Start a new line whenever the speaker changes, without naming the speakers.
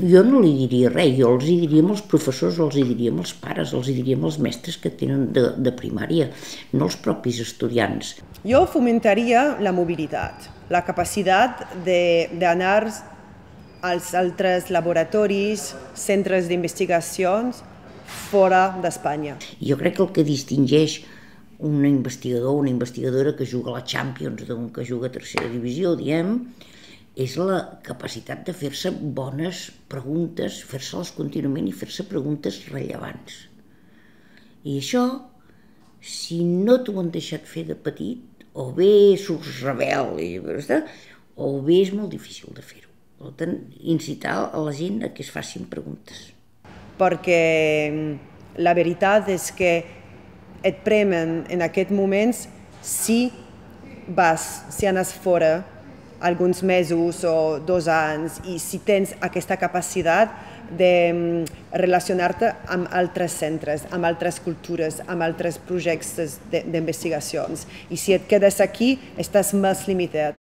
Jo no li diria res, jo els hi diria als professors, els hi diria als pares, els hi diria als mestres que tenen de primària, no als propis estudiants.
Jo fomentaria la mobilitat, la capacitat d'anar als altres laboratoris, centres d'investigacions fora d'Espanya.
Jo crec que el que distingeix un investigador o una investigadora que juga a la Champions d'un que juga a tercera divisió, diem, és la capacitat de fer-se bones preguntes, fer-se-les contínuament i fer-se preguntes rellevants. I això, si no t'ho han deixat fer de petit, o bé surts rebel, o bé és molt difícil de fer-ho. Per tant, incitar a la gent a que es facin preguntes.
Perquè la veritat és que et premen en aquests moments si anes fora alguns mesos o 2 anys i si tens aquesta capacitat de relacionar-te amb altres centres, amb altres cultures, amb altres projectes d'investigacions. I si et quedes aquí, estàs més limitat.